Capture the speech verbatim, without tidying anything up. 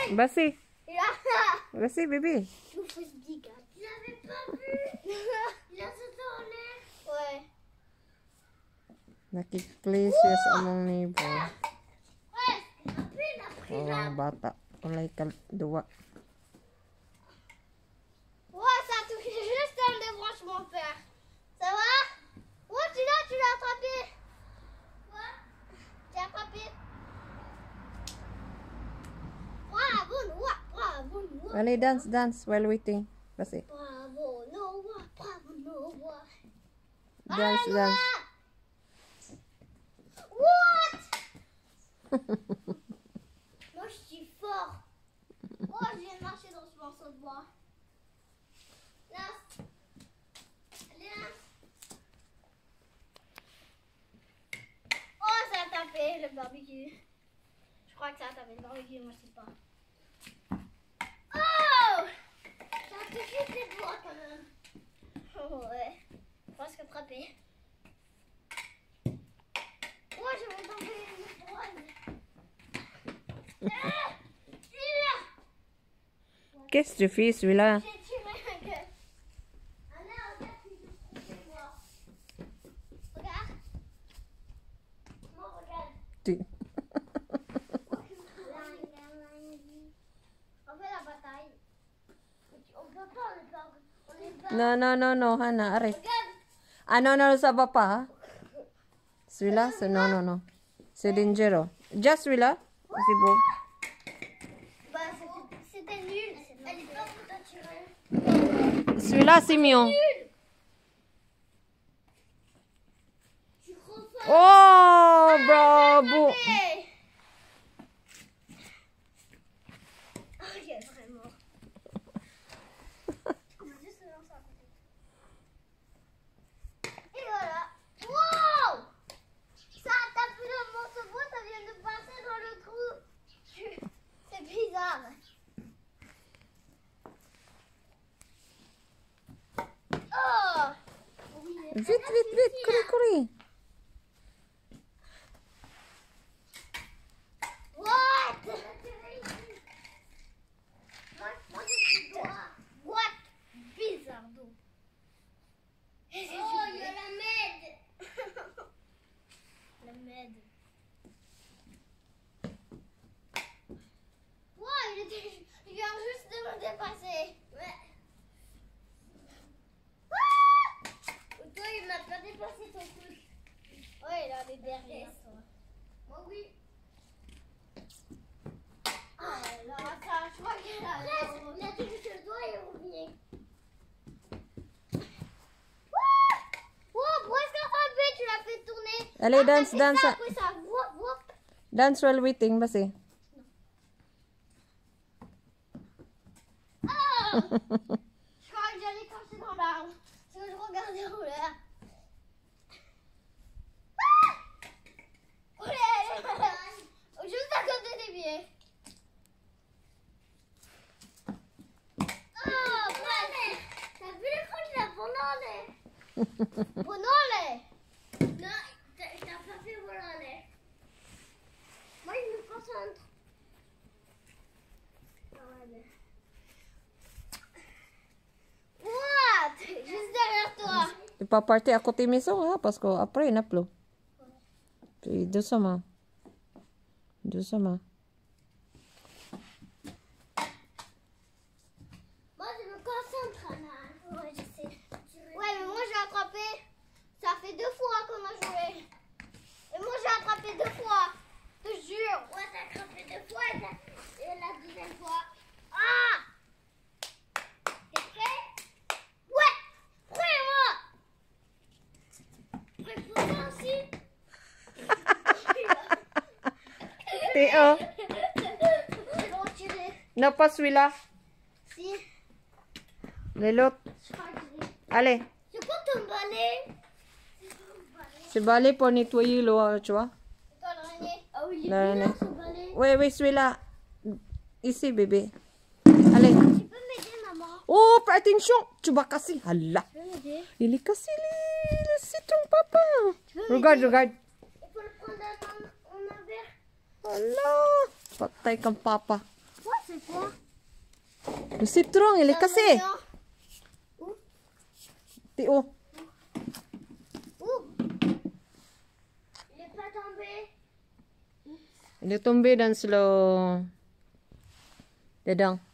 Vas-y. Vas-y, bébé. Il faut se dire. Il n'avait pas vu. Il a sauté en l'air. Ouais. Nakikplay siya sa among neighbor. Ouais. Après, il a pris Oh, la... bata. Walay kal duwa. Ouais, ça a touché juste un débranchement, père. Ça va? Ouais, tu l'as, tu l'as attrapé. Quoi? Tu l'as attrapé. Bravo, Noah. Bravo, Noah. Allez, dance, dance while waiting. Vas-y. Bravo, Noah. Bravo, Noah. Dance, Ah, dance. Noah. What? Moi, je suis fort. Oh, je viens de marcher dans ce morceau de bois. Là. Là. Oh, ça a tapé le barbecue. Je crois que ça a tapé le barbecue, moi je sais pas. Oh! Ça a touché tes doigts quand même. Oh, ouais. Presque attrapé. Oh, je vais tomber une poêle. Ah! Qu'est-ce que tu fais, celui-là? J'ai tué ma gueule. Anna, regarde si je suis moi. Regarde. Moi, regarde. Tu- On fait la bataille. On peut pas, on est pas. On est pas. Non, non, non, non, Hana, arrête. Regarde. Ah, non, non, ça va pas. Hein? Celui-là, c'est non, non, non. C'est dangereux. Just celui-là. C'est beau. Bah, c'était- c'était nul. Elle est pas pour t'attirer. Celui-là, c'est mieux. Tu crois pas? Oh, bravo. Hey. Oh, il est vraiment. On va juste se lancer à côté. Et voilà. Wow! Ça a tapé dans mon cerveau, ça vient de passer dans le trou. C'est bizarre. Oh! Vite, vite, vite. Courez, courez. What? Moi, moi je suis droit. What? Bizardo. Oh, il y a la med. La med. Wow, il, était, il vient juste de me dépasser. Ouais. Ah! Toi, il m'a pas dépassé ton truc. Ouais, il est derrière toi. Moi, oui. Ah là, ça, je crois qu'il a... Il a touché sur le doigt et il revient. Wow, presque attrapé, tu l'as fait tourner. Allez, Après, dance, c'est dance. ça, après ça, whoop, whoop. Dance while waiting. Vas-y. Ah! Je crois que j'allais casser dans l'arbre. Parce que je regardais en l'air. Ah! Oh, juste à côté des pieds. Oh, bref. T'as vu le coup de la banane? Banane? Non, t'as t'as pas fait banane. Moi, je me concentre. What? Juste derrière toi. Tu pas partir à côté maison, hein, parce qu'après, il n'y a plus. Puis doucement. Doucement. Moi, je me concentre, Anna. Ouais, je sais. Ouais, mais moi, j'ai attrapé. Ça fait deux fois qu'on a joué. Et moi, j'ai attrapé deux fois. Je te jure. Ouais, t'as attrapé deux fois. Et, t'as- et la deuxième fois. Ah! T'es prêt? Ouais! Prêt, moi! Prêt pour ça aussi? Théo. Ils vont tirer. Non, pas celui-là. Si. Les l'autre. Je crois que j'ai- Allez. C'est quoi ton balai? C'est balai pour nettoyer l'eau, tu vois. C'est quoi le renier? Ah oui, il est Le bien renier. ce balai. Oui, oui, celui-là. Ici, bébé. Allez. Tu peux m'aider, maman? Oh, fais attention. Tu vas casser. Allah. Tu peux m'aider? Il est cassé, les... le citron, papa. Tu peux Regarde, m'aider? regarde. Il faut le prendre en, en envers. Allah. Patay kang papa. Ouais, c'est Quoi? Le citron, il est cassé. Où? T'es où? Où? Il est pas tombé. Il est tombé dans le... dedans.